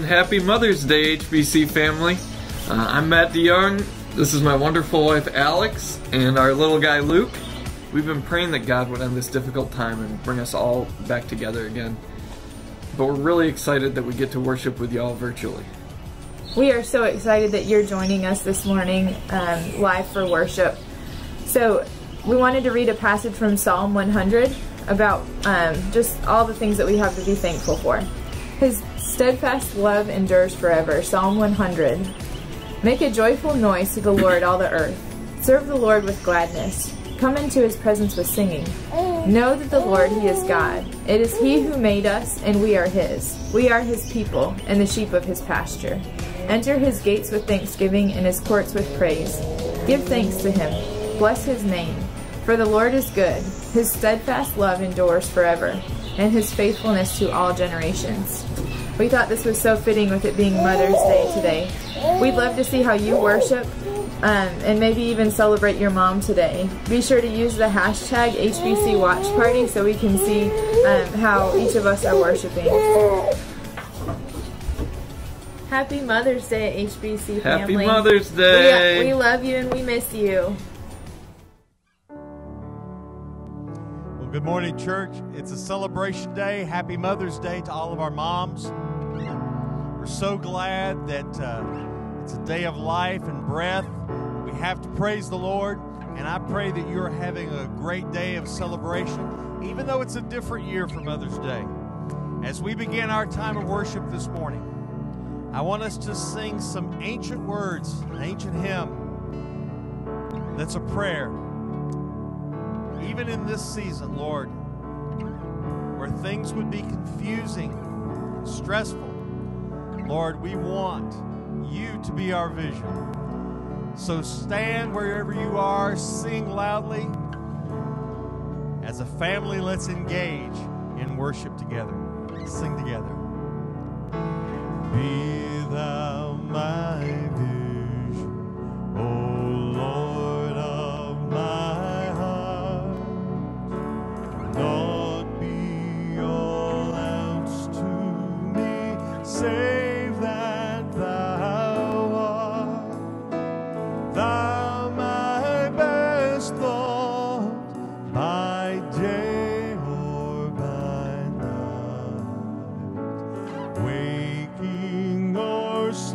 and happy Mother's Day, HBC family. I'm Matt DeYoung. This is my wonderful wife, Alex, and our little guy, Luke. We've been praying that God would end this difficult time and bring us all back together again. But we're really excited that we get to worship with y'all virtually. We are so excited that you're joining us this morning live for worship. So we wanted to read a passage from Psalm 100 about just all the things that we have to be thankful for. His steadfast love endures forever. Psalm 100. Make a joyful noise to the Lord, all the earth. Serve the Lord with gladness. Come into his presence with singing. Know that the Lord, he is God. It is he who made us, and we are his. We are his people, and the sheep of his pasture. Enter his gates with thanksgiving, and his courts with praise. Give thanks to him. Bless his name. For the Lord is good. His steadfast love endures forever, and his faithfulness to all generations. We thought this was so fitting with it being Mother's Day today. We'd love to see how you worship, and maybe even celebrate your mom today. Be sure to use the hashtag HBC Watch Party so we can see how each of us are worshiping. Happy Mother's Day, HBC family. Happy Mother's Day! We love you and we miss you. Well, good morning, church. It's a celebration day. Happy Mother's Day to all of our moms. We're so glad that it's a day of life and breath. We have to praise the Lord, and I pray that you're having a great day of celebration, even though it's a different year for Mother's Day. As we begin our time of worship this morning, I want us to sing some ancient words, an ancient hymn that's a prayer. Even in this season, Lord, where things would be confusing, stressful, Lord, we want you to be our vision. So stand wherever you are, sing loudly. As a family, let's engage in worship together. Sing together. Be thou my vision, O Lord of my heart. Naught be all else to me, save that thou art. Thou my best thought, by day or by night. Waking or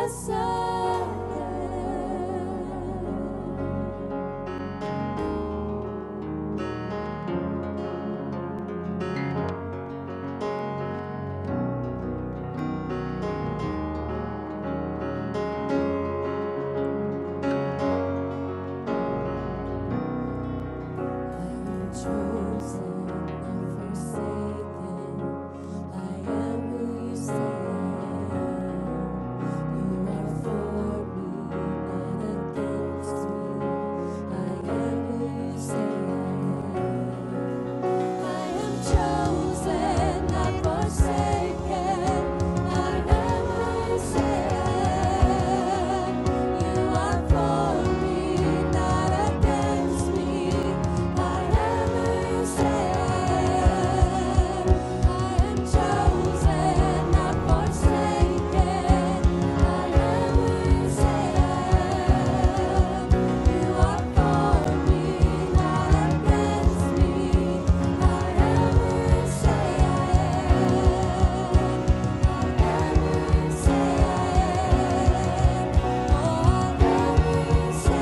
yes, I am. Chosen, not forsaken. I am who you say I am. You are for me, not against me. I am who you say I am. I am chosen, not forsaken. I am who you say I am. You are for me, not against me. I am who you say I am. I am chosen, not forsaken. I am who you say I am. You are for me, not against me. I am who you say I am. I am who you say I am. Oh, I am who you say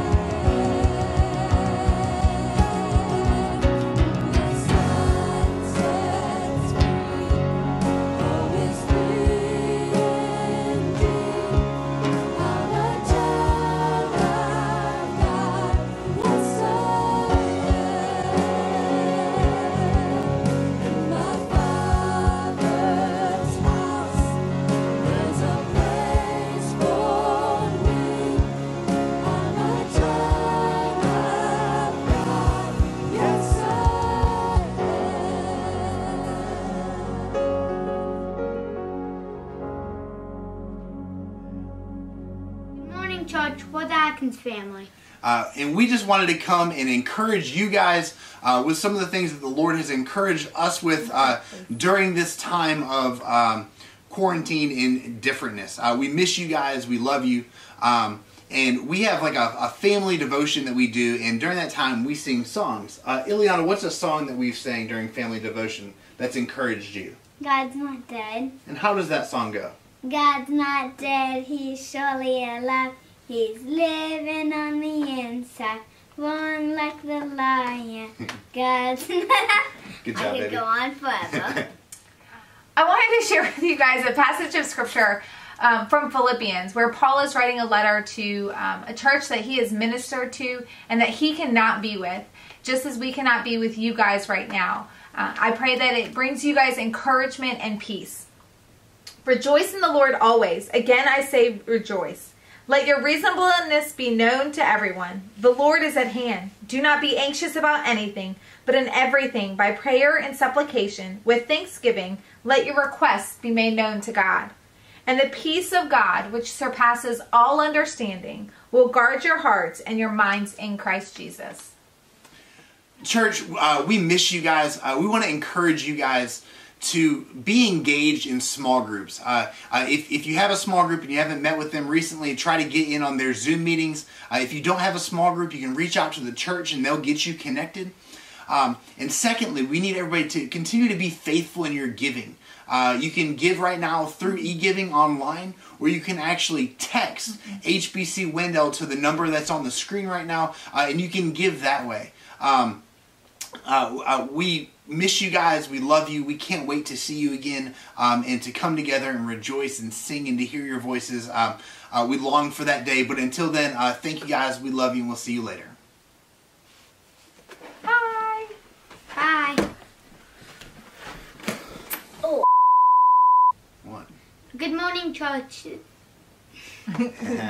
Good morning, church. We're the Atkins family. And we just wanted to come and encourage you guys with some of the things that the Lord has encouraged us with during this time of quarantine and differentness. We miss you guys. We love you. And we have like a family devotion that we do. And during that time, we sing songs. Ileana, what's a song that we've sang during family devotion that's encouraged you? God's not dead. And how does that song go? God's not dead. He's surely alive. He's living on the inside. Born like the lion. God's Good job, I could baby. go on forever. I wanted to share with you guys a passage of scripture from Philippians, where Paul is writing a letter to a church that he has ministered to and that he cannot be with, just as we cannot be with you guys right now. I pray that it brings you guys encouragement and peace. Rejoice in the Lord always. Again, I say rejoice. Let your reasonableness be known to everyone. The Lord is at hand. Do not be anxious about anything, but in everything, by prayer and supplication, with thanksgiving, let your requests be made known to God. And the peace of God, which surpasses all understanding, will guard your hearts and your minds in Christ Jesus. Church, we miss you guys. We want to encourage you guys to be engaged in small groups. If you have a small group and you haven't met with them recently, try to get in on their Zoom meetings. If you don't have a small group, you can reach out to the church and they'll get you connected. And secondly, we need everybody to continue to be faithful in your giving. You can give right now through e-giving online, or you can actually text HBC Wendell to the number that's on the screen right now, and you can give that way. We miss you guys. We love you. We can't wait to see you again and to come together and rejoice and sing and to hear your voices. We long for that day. But until then, thank you guys. We love you and we'll see you later. Bye. Bye. Oh. What? Good morning, church. You're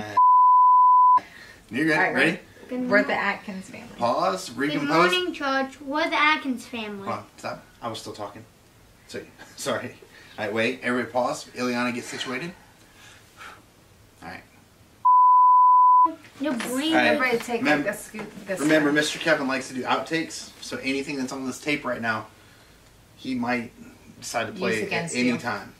good. All right, Ready? Good We're the Atkins family. Pause. Good Recompose. morning, church. We're the Atkins family. Hold on. Stop. I was still talking. Sorry. All right, wait. Everybody pause. Ileana, get situated. All right. No breathe. All right. Everybody take Remember- like a scoop. This Remember, Mr. Kevin likes to do outtakes, so anything that's on this tape right now, he might decide to play Use it at against any you. time.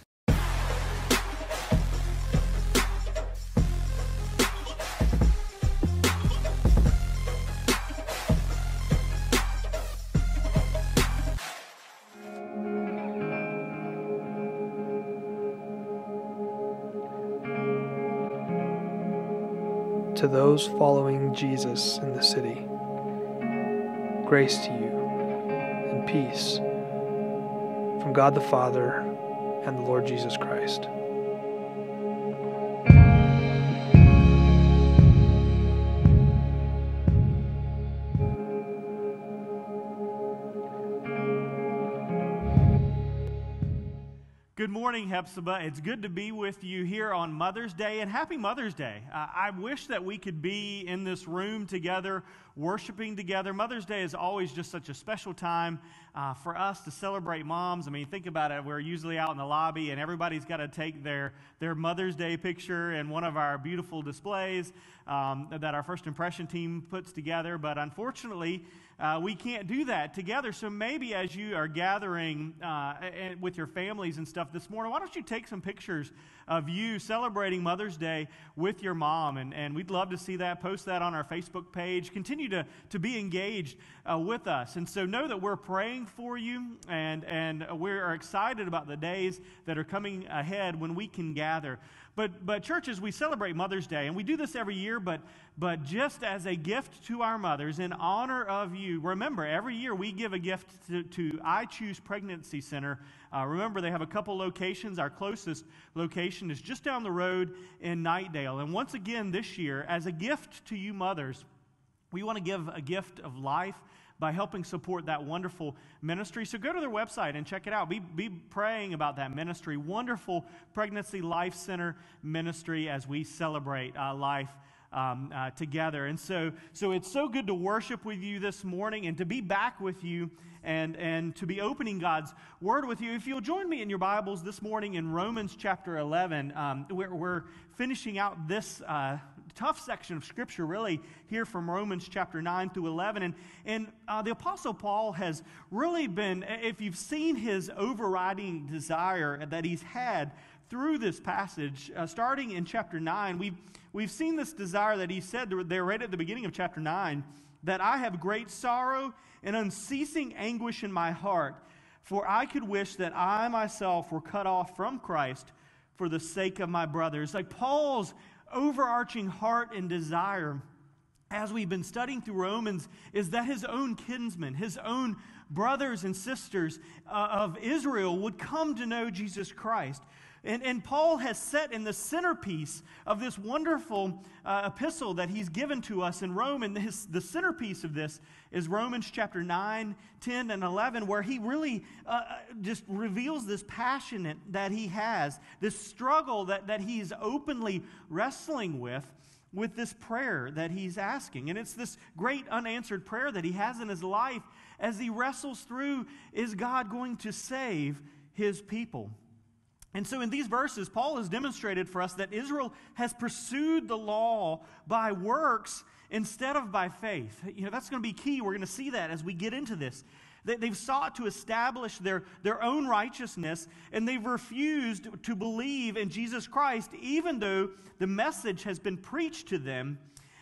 to those following Jesus in the city. Grace to you and peace from God the Father and the Lord Jesus Christ. Good morning, Hephzibah. It's good to be with you here on Mother's Day, and happy Mother's Day. I wish that we could be in this room together, worshiping together. Mother's Day is always just such a special time for us to celebrate moms. I mean, think about it. We're usually out in the lobby, and everybody's got to take their Mother's Day picture in one of our beautiful displays that our First Impression team puts together. But unfortunately, we can't do that together. So maybe as you are gathering with your families and stuff this morning, why don't you take some pictures of you celebrating Mother's Day with your mom? And we'd love to see that. Post that on our Facebook page. Continue to be engaged with us. And so know that we're praying for you, and we're excited about the days that are coming ahead when we can gather. But churches, we celebrate Mother's Day, and we do this every year, but just as a gift to our mothers, in honor of you, remember, every year we give a gift to I Choose Pregnancy Center. Remember, they have a couple locations. Our closest location is just down the road in Nightdale. And once again this year, as a gift to you mothers, we want to give a gift of life by helping support that wonderful ministry. So go to their website and check it out. Be praying about that ministry. Wonderful Pregnancy Life Center ministry as we celebrate life together. And so it's so good to worship with you this morning and to be back with you and to be opening God's Word with you. If you'll join me in your Bibles this morning in Romans chapter 11, we're finishing out this tough section of Scripture, really, here from Romans chapter 9 through 11. And the Apostle Paul has really been, if you've seen his overriding desire that he's had through this passage, starting in chapter 9, we've seen this desire that he said there right at the beginning of chapter 9, that I have great sorrow and unceasing anguish in my heart, for I could wish that I myself were cut off from Christ for the sake of my brothers. Like Paul's overarching heart and desire as we've been studying through Romans is that his own kinsmen, his own brothers and sisters of Israel would come to know Jesus Christ. And Paul has set in the centerpiece of this wonderful epistle that he's given to us in Rome, and the centerpiece of this is Romans chapter 9, 10, and 11, where he really just reveals this passion that he has, this struggle that he's openly wrestling with this prayer that he's asking. And it's this great unanswered prayer that he has in his life as he wrestles through, is God going to save his people? And so in these verses, Paul has demonstrated for us that Israel has pursued the law by works instead of by faith. You know, that's going to be key. We're going to see that as we get into this. They've sought to establish their own righteousness, and they've refused to believe in Jesus Christ, even though the message has been preached to them,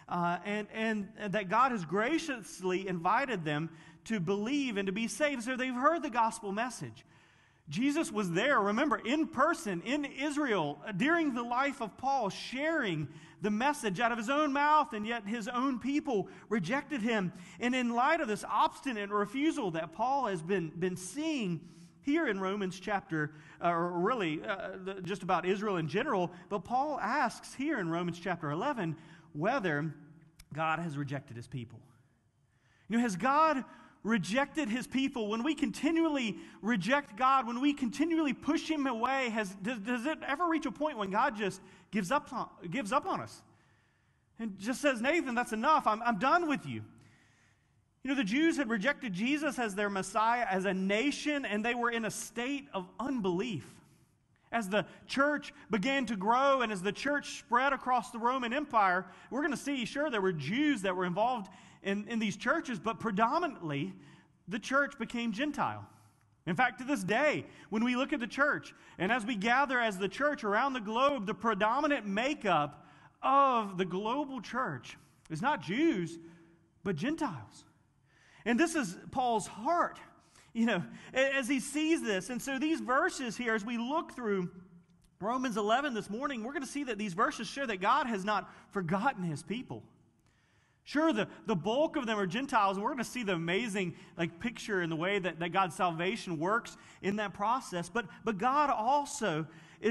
and that God has graciously invited them to believe and to be saved. So they've heard the gospel message. Jesus was there, remember, in person, in Israel, during the life of Paul, sharing the message out of his own mouth, and yet his own people rejected him. And in light of this obstinate refusal that Paul has been seeing here in Romans chapter, or really just about Israel in general, but Paul asks here in Romans chapter 11 whether God has rejected his people. You know, has God rejected his people? When we continually reject God, when we continually push him away, does it ever reach a point when God just gives up on us and just says, Nathan, that's enough, I'm done with you? You know, the Jews had rejected Jesus as their Messiah, as a nation, and they were in a state of unbelief. As the church began to grow and as the church spread across the Roman Empire, we're going to see, sure, there were Jews that were involved in these churches, but predominantly the church became Gentile. In fact, to this day, when we look at the church, and as we gather as the church around the globe, the predominant makeup of the global church is not Jews, but Gentiles. And this is Paul's heart, you know, as he sees this. And so these verses here, as we look through Romans 11 this morning, we're going to see that these verses show that God has not forgotten his people. Sure, the bulk of them are Gentiles, and we're going to see the amazing picture in the way that God's salvation works in that process. But God also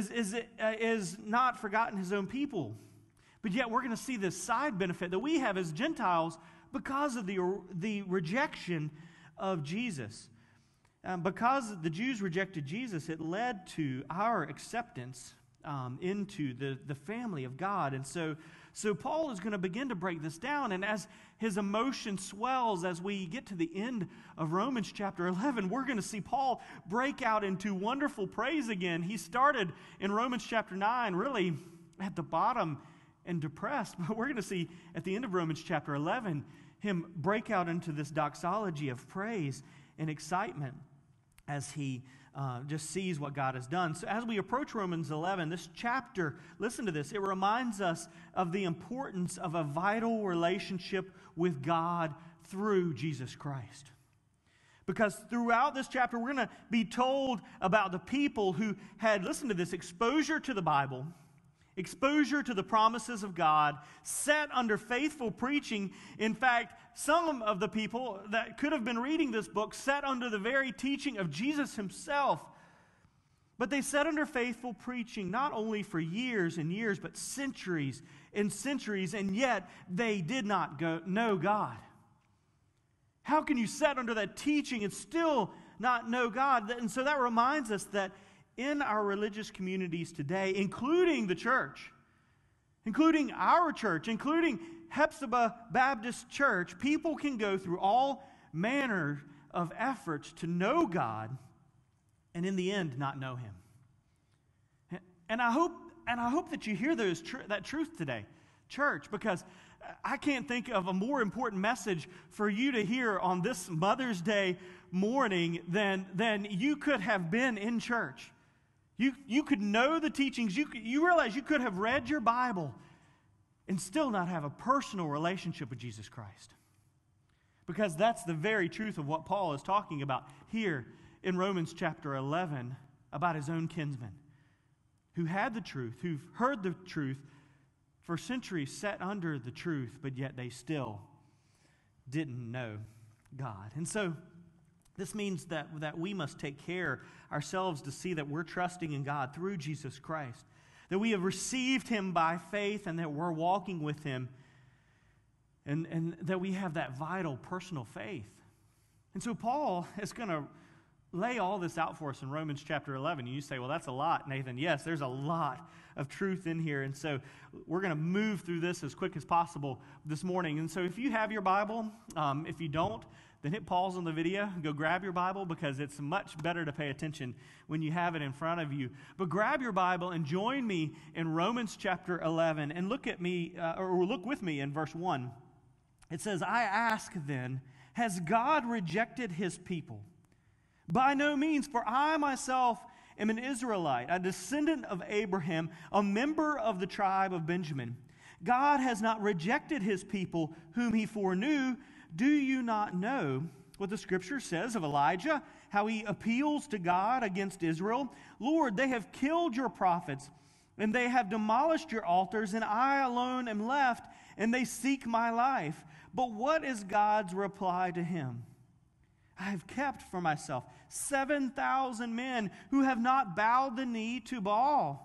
is not forgotten his own people. But yet we're going to see this side benefit that we have as Gentiles because of the rejection of Jesus. Because the Jews rejected Jesus, it led to our acceptance into the family of God. And so Paul is going to begin to break this down. And as his emotion swells as we get to the end of Romans chapter 11, we're going to see Paul break out into wonderful praise again. He started in Romans chapter 9 really at the bottom and depressed. But we're going to see at the end of Romans chapter 11 him break out into this doxology of praise and excitement as he just sees what God has done. So as we approach Romans 11, this chapter, listen to this, it reminds us of the importance of a vital relationship with God through Jesus Christ. Because throughout this chapter, we're going to be told about the people who had, listen to this, exposure to the Bible, exposure to the promises of God, set under faithful preaching. In fact, some of the people that could have been reading this book sat under the very teaching of Jesus himself. But they sat under faithful preaching not only for years and years, but centuries and centuries, and yet they did not know God. How can you sit under that teaching and still not know God? And so that reminds us that in our religious communities today, including the church, including our church, including Hephzibah Baptist Church, people can go through all manner of efforts to know God and in the end not know him. And I hope that you hear that truth today, church, because I can't think of a more important message for you to hear on this Mother's Day morning than you could have been in church. You could know the teachings. You realize you could have read your Bible and still not have a personal relationship with Jesus Christ. Because that's the very truth of what Paul is talking about here in Romans chapter 11 about his own kinsmen who had the truth, who've heard the truth for centuries, sat under the truth, but yet they still didn't know God. And so this means that we must take care ourselves to see that we're trusting in God through Jesus Christ, that we have received him by faith and that we're walking with him, and that we have that vital personal faith. And so Paul is going to lay all this out for us in Romans chapter 11. And you say, well, that's a lot, Nathan. Yes, there's a lot of truth in here. And so we're going to move through this as quick as possible this morning. And so if you have your Bible, if you don't, then hit pause on the video and go grab your Bible, because it's much better to pay attention when you have it in front of you. But grab your Bible and join me in Romans chapter 11 and look with me in verse 1. It says, I ask then, has God rejected his people? By no means, for I myself am an Israelite, a descendant of Abraham, a member of the tribe of Benjamin. God has not rejected his people whom he foreknew. Do you not know what the scripture says of Elijah, how he appeals to God against Israel? Lord, they have killed your prophets, and they have demolished your altars, and I alone am left, and they seek my life. But what is God's reply to him? I have kept for myself 7,000 men who have not bowed the knee to Baal.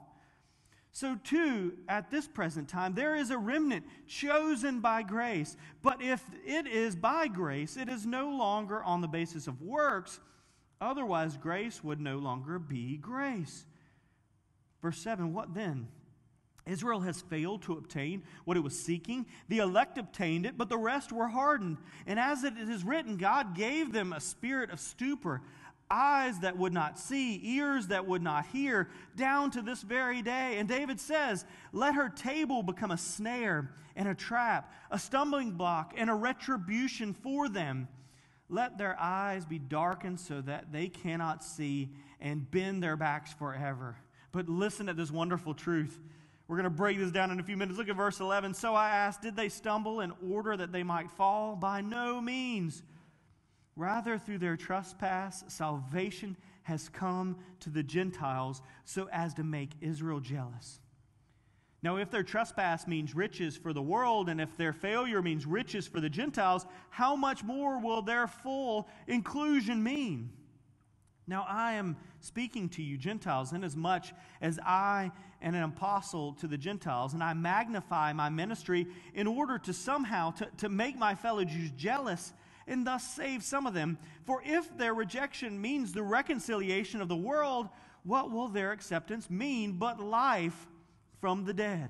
So too, at this present time, there is a remnant chosen by grace. But if it is by grace, it is no longer on the basis of works. Otherwise, grace would no longer be grace. Verse 7, what then? Israel has failed to obtain what it was seeking. The elect obtained it, but the rest were hardened. And as it is written, God gave them a spirit of stupor, eyes that would not see, ears that would not hear, down to this very day. And David says, let her table become a snare and a trap, a stumbling block and a retribution for them. Let their eyes be darkened so that they cannot see, and bend their backs forever. But listen to this wonderful truth. We're going to break this down in a few minutes. Look at verse 11. So I asked, did they stumble in order that they might fall? By no means. Rather, through their trespass, salvation has come to the Gentiles so as to make Israel jealous. Now, if their trespass means riches for the world, and if their failure means riches for the Gentiles, how much more will their full inclusion mean? Now, I am speaking to you, Gentiles, inasmuch as I am an apostle to the Gentiles, and I magnify my ministry in order to somehow to make my fellow Jews jealous and thus save some of them. For if their rejection means the reconciliation of the world, what will their acceptance mean but life from the dead?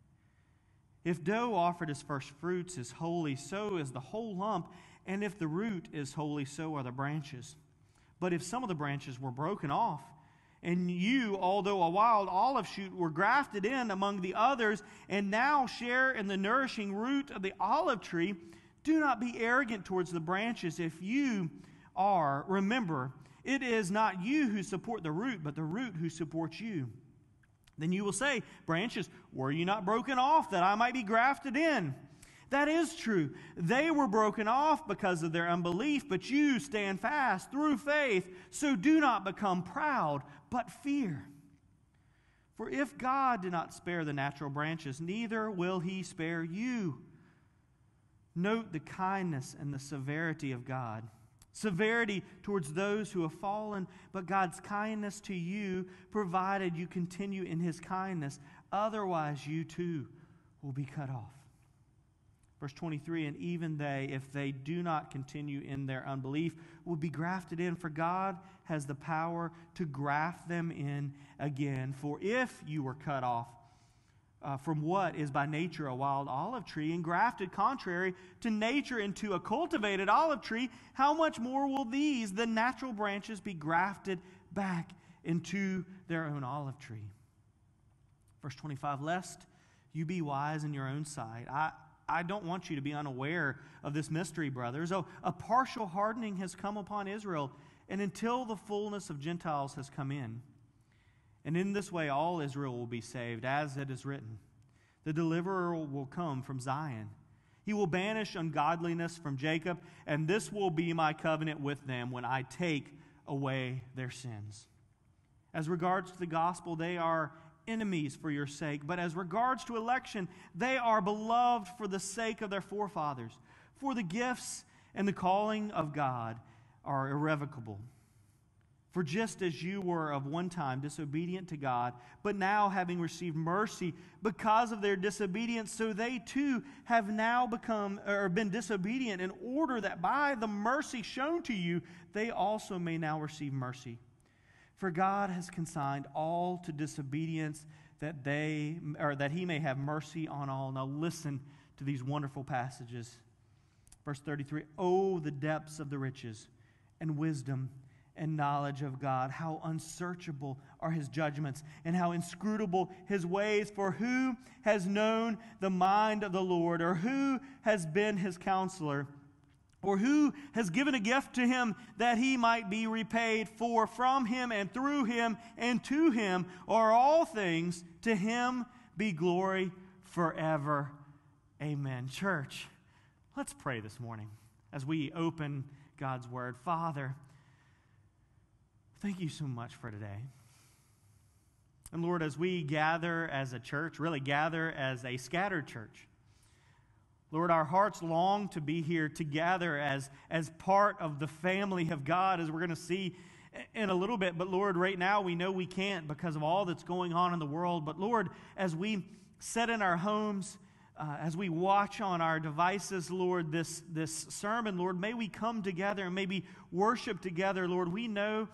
If dough offered as first fruits is holy, so is the whole lump, and if the root is holy, so are the branches. But if some of the branches were broken off, and you, although a wild olive shoot, were grafted in among the others, and now share in the nourishing root of the olive tree, do not be arrogant towards the branches. If you are, remember, it is not you who support the root, but the root who supports you. Then you will say, branches, were you not broken off that I might be grafted in? That is true. They were broken off because of their unbelief, but you stand fast through faith. So do not become proud, but fear. For if God did not spare the natural branches, neither will he spare you. Note the kindness and the severity of God. Severity towards those who have fallen, but God's kindness to you, provided you continue in his kindness. Otherwise, you too will be cut off. Verse 23, and even they, if they do not continue in their unbelief, will be grafted in, for God has the power to graft them in again. For if you were cut off from what is by nature a wild olive tree, and grafted contrary to nature into a cultivated olive tree, how much more will these, the natural branches, be grafted back into their own olive tree? Verse 25, lest you be wise in your own sight. I don't want you to be unaware of this mystery, brothers. Oh, a partial hardening has come upon Israel, and until the fullness of Gentiles has come in. And in this way all Israel will be saved, as it is written. The deliverer will come from Zion. He will banish ungodliness from Jacob, and this will be my covenant with them when I take away their sins. As regards to the gospel, they are enemies for your sake, but as regards to election, they are beloved for the sake of their forefathers. For the gifts and the calling of God are irrevocable. For just as you were of one time disobedient to God, but now having received mercy because of their disobedience, so they too have now been disobedient, in order that by the mercy shown to you, they also may now receive mercy. For God has consigned all to disobedience, that he may have mercy on all. Now listen to these wonderful passages. Verse 33, oh, the depths of the riches and wisdom and knowledge of God. How unsearchable are his judgments, and how inscrutable his ways. For who has known the mind of the Lord, or who has been his counselor, or who has given a gift to him that he might be repaid? For from him and through him and to him are all things. To him be glory forever. Amen. Church, let's pray this morning as we open God's word. Father, thank you so much for today. And Lord, as we gather as a church, really gather as a scattered church, Lord, our hearts long to be here together as part of the family of God, as we're going to see in a little bit. But Lord, right now we know we can't because of all that's going on in the world. But Lord, as we sit in our homes, as we watch on our devices, Lord, this sermon, Lord, may we come together and maybe worship together. Lord, we know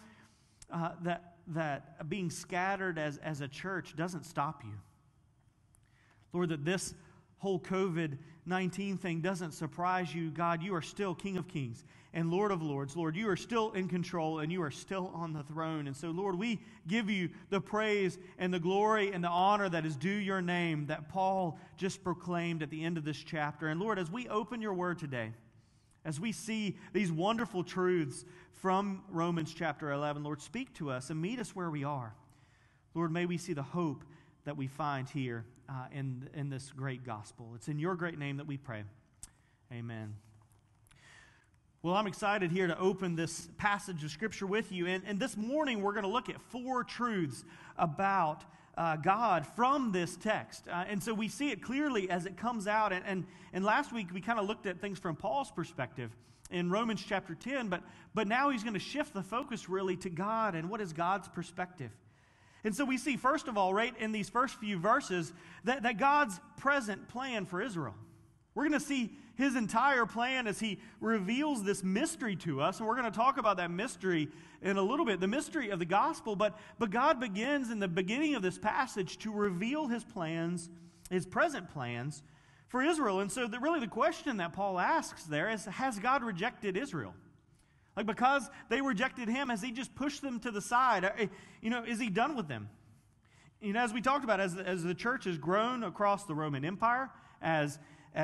that being scattered as a church doesn't stop you. Lord, that this whole COVID-19 thing doesn't surprise you. God, you are still King of Kings and Lord of Lords. Lord, you are still in control and you are still on the throne. And so, Lord, we give you the praise and the glory and the honor that is due your name, that Paul just proclaimed at the end of this chapter. And Lord, as we open your word today, as we see these wonderful truths from Romans chapter 11, Lord, speak to us and meet us where we are. Lord, may we see the hope that we find here in this great gospel. It's in your great name that we pray. Amen. Well, I'm excited here to open this passage of Scripture with you. And this morning, we're going to look at 4 truths about God from this text. And so we see it clearly as it comes out. And last week, we kind of looked at things from Paul's perspective in Romans chapter 10. But now he's going to shift the focus really to God and what is God's perspective. And so we see, first of all, right in these first few verses, that God's present plan for Israel. We're going to see his entire plan as he reveals this mystery to us, and we're going to talk about that mystery in a little bit, the mystery of the gospel, but God begins in the beginning of this passage to reveal his plans, his present plans for Israel. And so really the question that Paul asks there is, has God rejected Israel? Like, because they rejected him, has he just pushed them to the side? Is he done with them? As we talked about, as the church has grown across the Roman Empire, as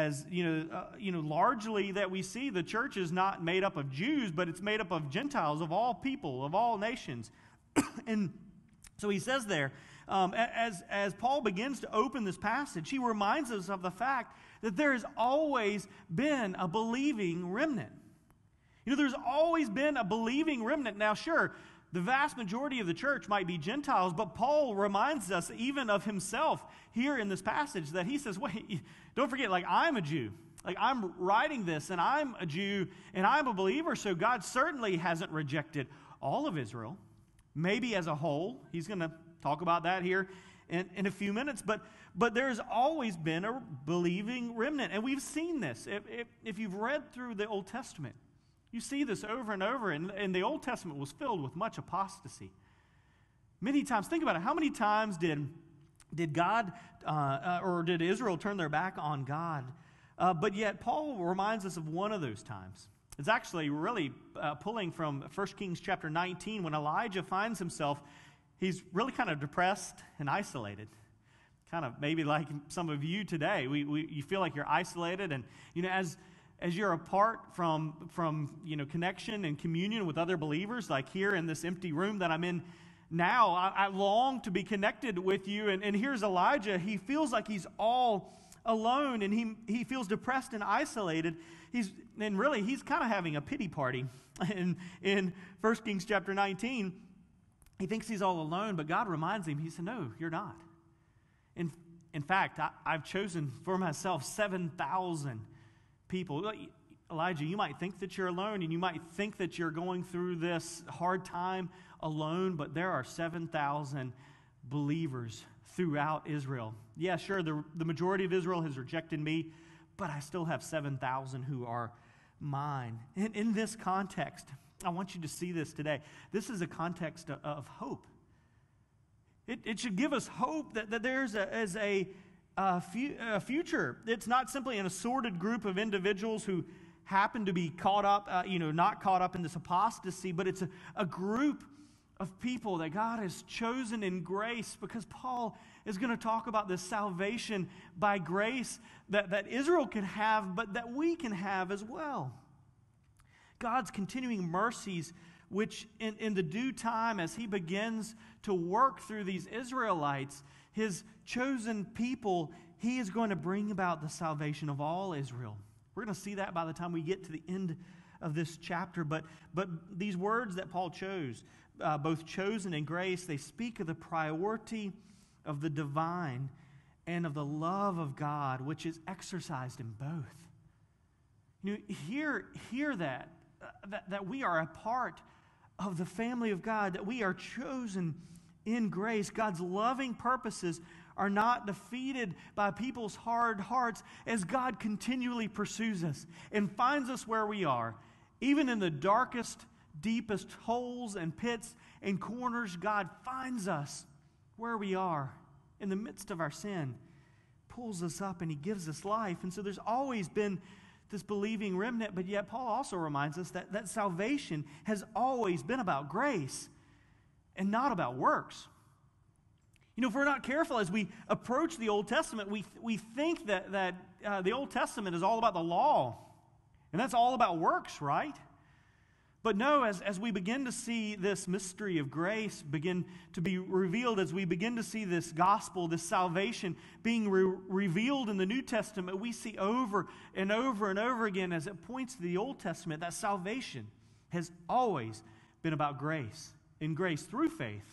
largely that we see the church is not made up of Jews, but it's made up of Gentiles, of all people, of all nations. And so he says there, as Paul begins to open this passage, he reminds us of the fact that there has always been a believing remnant. There's always been a believing remnant. Now, sure, the vast majority of the church might be Gentiles, but Paul reminds us even of himself here in this passage that he says, wait, don't forget, like, I'm a Jew. Like, I'm writing this, and I'm a Jew, and I'm a believer, so God certainly hasn't rejected all of Israel, maybe as a whole. He's going to talk about that here in a few minutes, but there's always been a believing remnant, and we've seen this. If you've read through the Old Testament, you see this over and over, and the Old Testament was filled with much apostasy. Many times, think about it, how many times did God or did Israel turn their back on God? But yet Paul reminds us of one of those times. It's actually really pulling from 1 Kings chapter 19 when Elijah finds himself, he's really kind of depressed and isolated. Kind of maybe like some of you today. You feel like you're isolated, and as you're apart from connection and communion with other believers, like here in this empty room that I'm in now, I long to be connected with you. And here's Elijah. He feels like he's all alone, and he feels depressed and isolated. He's kind of having a pity party. In 1 Kings chapter 19, he thinks he's all alone, but God reminds him, he said, no, you're not. In fact, I've chosen for myself 7,000 people. Elijah, you might think that you're alone, and you might think that you're going through this hard time alone, but there are 7,000 believers throughout Israel. Yeah, sure, the majority of Israel has rejected me, but I still have 7,000 who are mine. And in this context, I want you to see this today. This is a context of hope. It should give us hope that there's a future. It's not simply an assorted group of individuals who happen to be caught up, not caught up in this apostasy, but it's a group of people that God has chosen in grace, because Paul is going to talk about this salvation by grace that Israel can have, but that we can have as well. God's continuing mercies, which in the due time, as he begins to work through these Israelites, his chosen people, he is going to bring about the salvation of all Israel. We're going to see that by the time we get to the end of this chapter. But these words that Paul chose, both chosen and grace, they speak of the priority of the divine and of the love of God, which is exercised in both. Hear that we are a part of the family of God, that we are chosen in grace. God's loving purposes are not defeated by people's hard hearts, as God continually pursues us and finds us where we are. Even in the darkest, deepest holes and pits and corners, God finds us where we are in the midst of our sin, pulls us up, and he gives us life. And so there's always been this believing remnant, but yet Paul also reminds us that salvation has always been about grace and not about works. If we're not careful as we approach the Old Testament, we think that the Old Testament is all about the law, and that's all about works, right? But no, as we begin to see this mystery of grace begin to be revealed, as we begin to see this gospel, this salvation being revealed in the New Testament, we see over and over and over again as it points to the Old Testament that salvation has always been about grace, and grace through faith,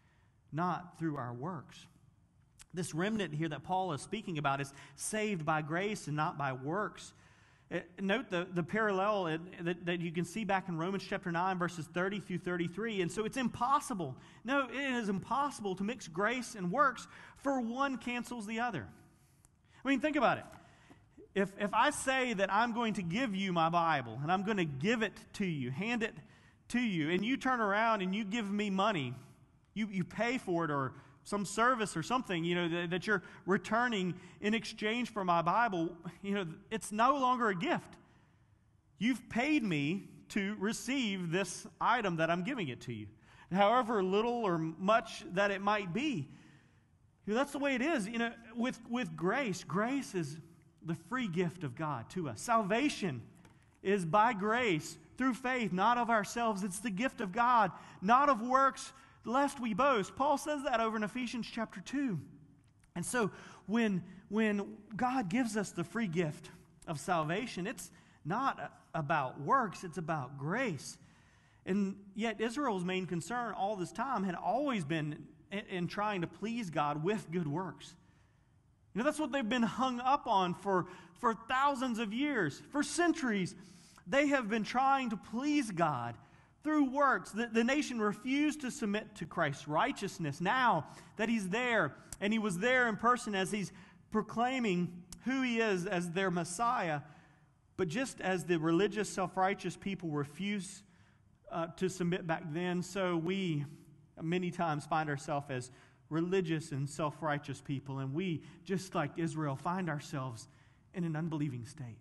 not through our works. This remnant here that Paul is speaking about is saved by grace and not by works. Note the parallel that you can see back in Romans chapter 9, verses 30 through 33. And so it's impossible. No, it is impossible to mix grace and works, for one cancels the other. I mean, think about it. If I say that I'm going to give you my Bible, and I'm going to give it to you, hand it to you, and you turn around and you give me money, you pay for it, or some service or something, that you're returning in exchange for my Bible, it's no longer a gift. You've paid me to receive this item that I'm giving it to you, however little or much that it might be. That's the way it is. With grace, grace is the free gift of God to us. Salvation is by grace through faith, not of ourselves. It's the gift of God, not of works, lest we boast. Paul says that over in Ephesians chapter 2. And so when God gives us the free gift of salvation, it's not about works, it's about grace. And yet Israel's main concern all this time had always been in trying to please God with good works. That's what they've been hung up on for thousands of years, for centuries. They have been trying to please God through works. The nation refused to submit to Christ's righteousness. Now that he's there, and he was there in person as he's proclaiming who he is as their Messiah, but just as the religious, self-righteous people refused to submit back then, so we many times find ourselves as religious and self-righteous people, and we, just like Israel, find ourselves in an unbelieving state.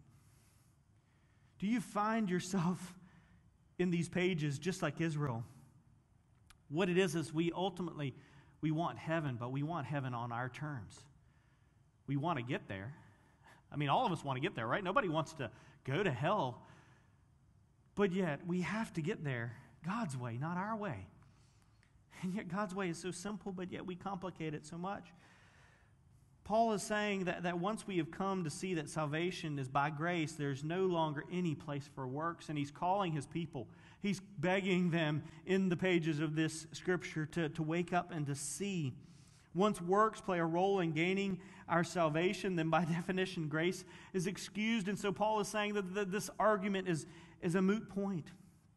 Do you find yourself in these pages just like Israel? What it is we want heaven, but we want heaven on our terms. We want to get there. I mean, all of us want to get there, right? Nobody wants to go to hell. But yet, we have to get there God's way, not our way. And yet God's way is so simple, but yet we complicate it so much. Paul is saying that once we have come to see that salvation is by grace, there's no longer any place for works, and he's calling his people. He's begging them in the pages of this scripture to wake up and to see. Once works play a role in gaining our salvation, then by definition grace is excused. And so Paul is saying that this argument is a moot point.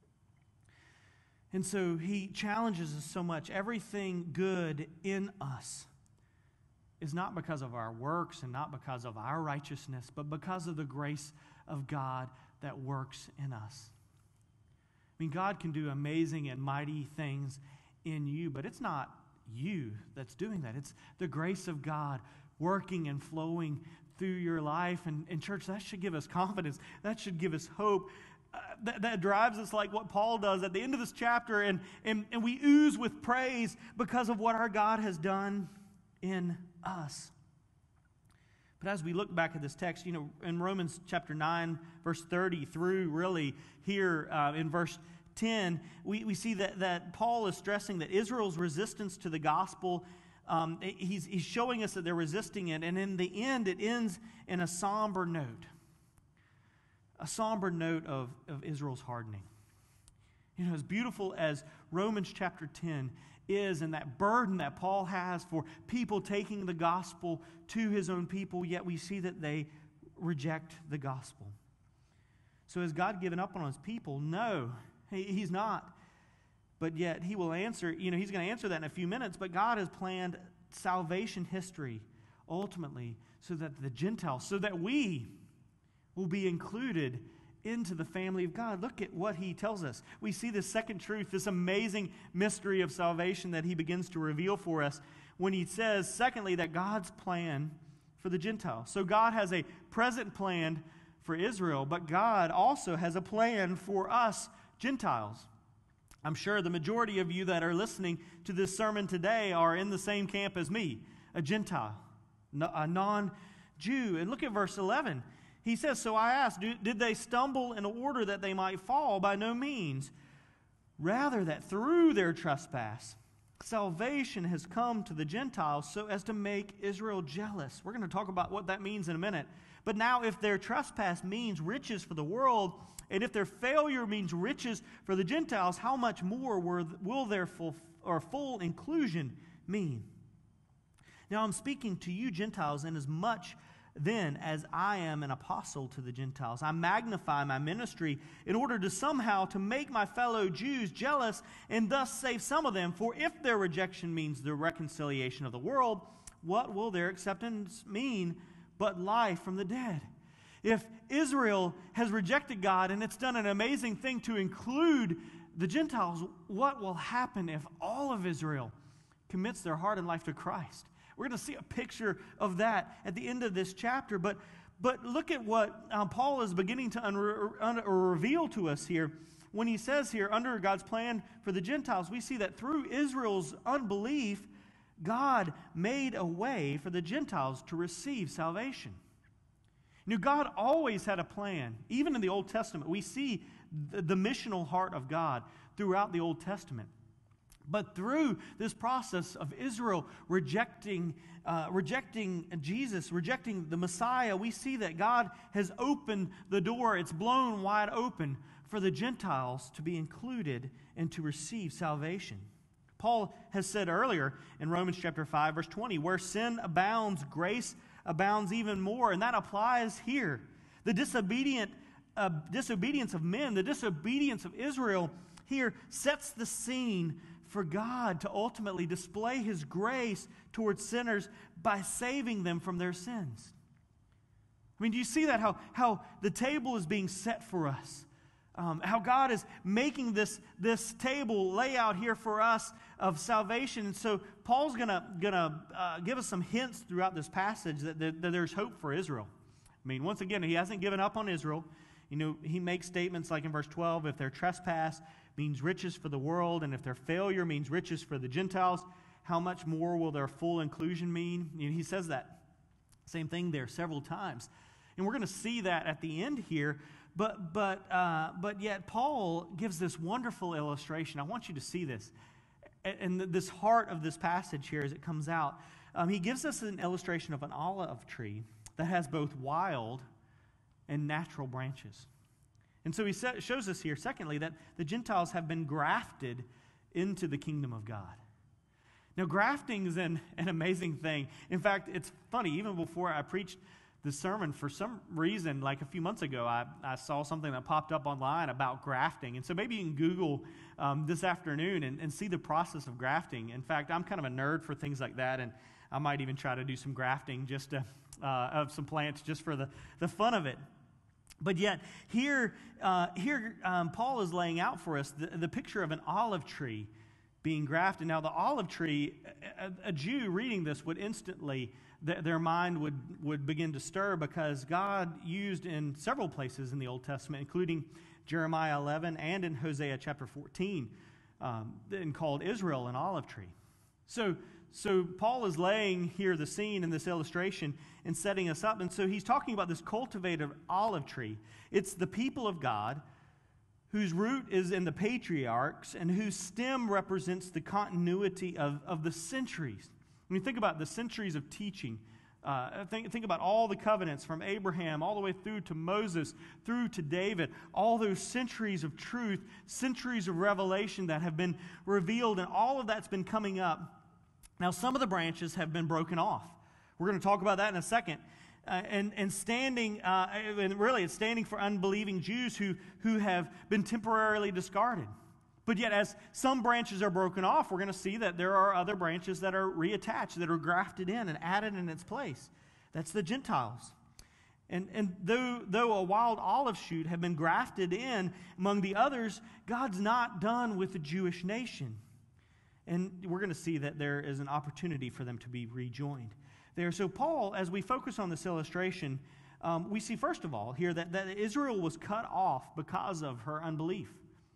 And so he challenges us so much. Everything good in us is not because of our works and not because of our righteousness, but because of the grace of God that works in us. I mean, God can do amazing and mighty things in you, but it's not you that's doing that. It's the grace of God working and flowing through your life. And church, that should give us confidence. That should give us hope. That drives us like what Paul does at the end of this chapter, and we ooze with praise because of what our God has done in us. But as we look back at this text, in Romans chapter 9, verse 30 through really here in verse 10, we see that Paul is stressing that Israel's resistance to the gospel, he's showing us that they're resisting it, and in the end, it ends in a somber note. A somber note of Israel's hardening. As beautiful as Romans chapter 10 is, and that burden that Paul has for people taking the gospel to his own people, yet we see that they reject the gospel. So has God given up on his people? No, he's not. But yet he will answer, he's going to answer that in a few minutes, but God has planned salvation history ultimately so that the Gentiles, so that we will be included into the family of God. Look at what he tells us. We see this second truth, this amazing mystery of salvation that he begins to reveal for us when he says, secondly, that God's plan for the Gentiles. So God has a present plan for Israel, but God also has a plan for us Gentiles. I'm sure the majority of you that are listening to this sermon today are in the same camp as me, a Gentile, a non-Jew. And look at verse 11. he says, so I asked, did they stumble in order that they might fall? By no means. Rather, that through their trespass, salvation has come to the Gentiles so as to make Israel jealous. We're going to talk about what that means in a minute. But now, if their trespass means riches for the world, and if their failure means riches for the Gentiles, how much more will their full inclusion mean? Now, I'm speaking to you Gentiles inasmuch then as I am an apostle to the Gentiles. I magnify my ministry in order to somehow to make my fellow Jews jealous and thus save some of them. For if their rejection means the reconciliation of the world, what will their acceptance mean but life from the dead? If Israel has rejected God and it's done an amazing thing to include the Gentiles, what will happen if all of Israel commits their heart and life to Christ? We're going to see a picture of that at the end of this chapter. But look at what Paul is beginning to reveal to us here. When he says here, under God's plan for the Gentiles, we see that through Israel's unbelief, God made a way for the Gentiles to receive salvation. You know, God always had a plan. Even in the Old Testament, we see the missional heart of God throughout the Old Testament. But through this process of Israel rejecting Jesus, rejecting the Messiah, we see that God has opened the door. It's blown wide open for the Gentiles to be included and to receive salvation. Paul has said earlier in Romans chapter 5, verse 20, where sin abounds, grace abounds even more. And that applies here. The disobedience of men, the disobedience of Israel here sets the scene for God to ultimately display His grace towards sinners by saving them from their sins. I mean, do you see that? How the table is being set for us. How God is making this table layout here for us of salvation. And so Paul's gonna give us some hints throughout this passage that there's hope for Israel. I mean, once again, he hasn't given up on Israel. You know, he makes statements like in verse 12, if their trespass means riches for the world, and if their failure means riches for the Gentiles, how much more will their full inclusion mean? You know, he says that same thing there several times. And we're going to see that at the end here. But yet Paul gives this wonderful illustration. I want you to see this. And this heart of this passage here as it comes out. He gives us an illustration of an olive tree that has both wild and natural branches. And so he shows us here, secondly, that the Gentiles have been grafted into the kingdom of God. Now, grafting is an amazing thing. In fact, it's funny, even before I preached the sermon, for some reason, like a few months ago, I saw something that popped up online about grafting. And so maybe you can Google this afternoon and see the process of grafting. In fact, I'm kind of a nerd for things like that, and I might even try to do some grafting just of some plants just for the fun of it. But yet, here Paul is laying out for us the picture of an olive tree being grafted. Now, the olive tree, a Jew reading this would instantly, their mind would begin to stir, because God used in several places in the Old Testament, including Jeremiah 11 and in Hosea chapter 14, and called Israel an olive tree. So Paul is laying here the scene in this illustration and setting us up. And so he's talking about this cultivated olive tree. It's the people of God whose root is in the patriarchs and whose stem represents the continuity of the centuries. When you think about the centuries of teaching, think about all the covenants from Abraham all the way through to Moses, through to David, all those centuries of truth, centuries of revelation that have been revealed, and all of that's been coming up. Now, some of the branches have been broken off. We're going to talk about that in a second. And standing, and really it's standing for unbelieving Jews who have been temporarily discarded. But yet, as some branches are broken off, we're going to see that there are other branches that are reattached, that are grafted in and added in its place. That's the Gentiles. And though a wild olive shoot have been grafted in among the others, God's not done with the Jewish nation. And we're going to see that there is an opportunity for them to be rejoined there. So Paul, as we focus on this illustration, we see first of all here that Israel was cut off because of her unbelief.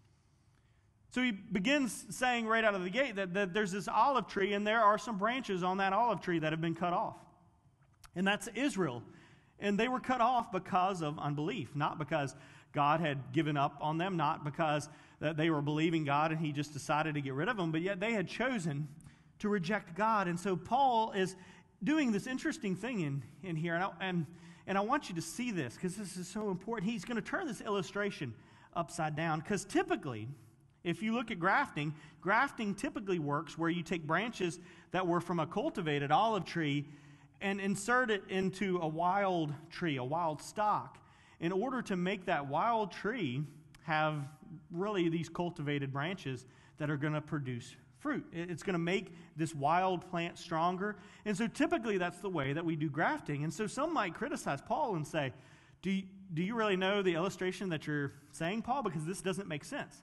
So he begins saying right out of the gate that there's this olive tree, and there are some branches on that olive tree that have been cut off. And that's Israel. And they were cut off because of unbelief, not because God had given up on them, not because they were believing God and he just decided to get rid of them, but yet they had chosen to reject God. And so Paul is doing this interesting thing in here, and I want you to see this because this is so important. He's going to turn this illustration upside down because typically, if you look at grafting typically works where you take branches that were from a cultivated olive tree and insert it into a wild tree, a wild stock, in order to make that wild tree have really these cultivated branches that are going to produce fruit. It's going to make this wild plant stronger. And so typically that's the way that we do grafting. And so some might criticize Paul and say, do you really know the illustration that you're saying, Paul? Because this doesn't make sense.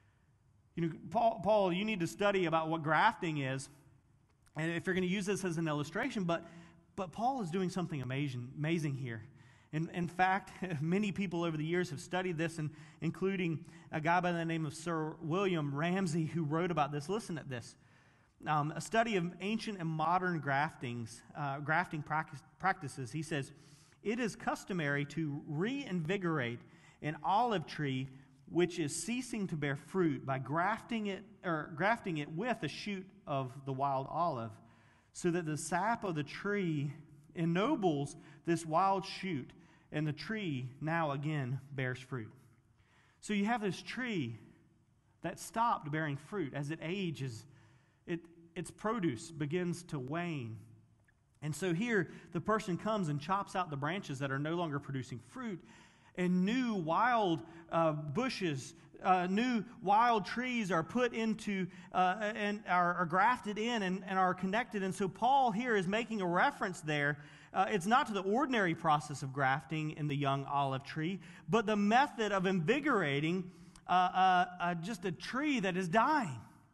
You know, Paul, you need to study about what grafting is, and if you're going to use this as an illustration, but Paul is doing something amazing here. In fact, many people over the years have studied this, and including a guy by the name of Sir William Ramsay, who wrote about this. Listen at this. A study of ancient and modern grafting practices. He says, it is customary to reinvigorate an olive tree which is ceasing to bear fruit by grafting it with a shoot of the wild olive, so that the sap of the tree ennobles this wild shoot, and the tree now again bears fruit. So you have this tree that stopped bearing fruit. As it ages, its produce begins to wane. And so here the person comes and chops out the branches that are no longer producing fruit, and new wild bushes, new wild trees are put into and are grafted in and are connected. And so Paul here is making a reference there. It's not to the ordinary process of grafting in the young olive tree, but the method of invigorating just a tree that is dying.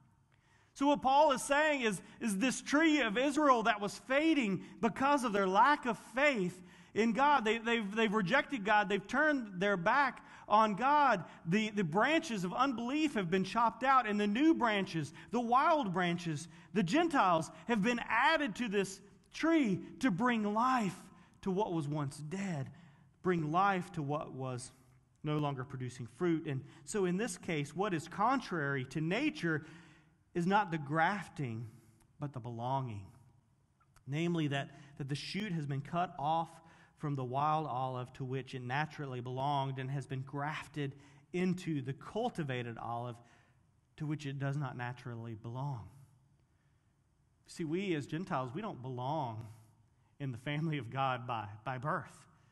So what Paul is saying is this tree of Israel that was fading because of their lack of faith in God. They've rejected God. They've turned their back on God. The branches of unbelief have been chopped out, and the new branches, the wild branches, the Gentiles have been added to this tree to bring life to what was once dead, bring life to what was no longer producing fruit. And so in this case, what is contrary to nature is not the grafting, but the belonging. Namely, that the shoot has been cut off from the wild olive to which it naturally belonged and has been grafted into the cultivated olive to which it does not naturally belong. See, we as Gentiles, we don't belong in the family of God by birth.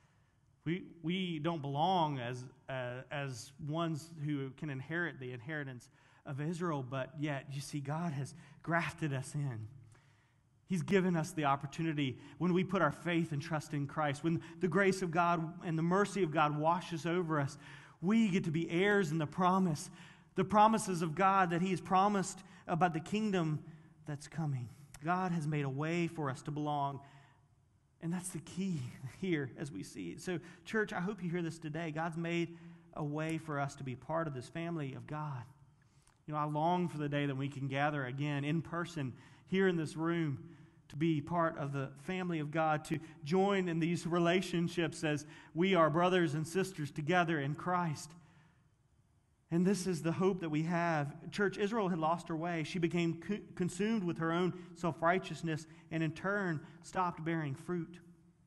We don't belong as ones who can inherit the inheritance of Israel, but yet, you see, God has grafted us in. He's given us the opportunity when we put our faith and trust in Christ, when the grace of God and the mercy of God washes over us, we get to be heirs in the promises of God that He has promised about the kingdom that's coming. God has made a way for us to belong, and that's the key here as we see it. So, church, I hope you hear this today. God's made a way for us to be part of this family of God. You know, I long for the day that we can gather again in person here in this room to be part of the family of God, to join in these relationships as we are brothers and sisters together in Christ. And this is the hope that we have. Church, Israel had lost her way. She became consumed with her own self-righteousness and in turn stopped bearing fruit.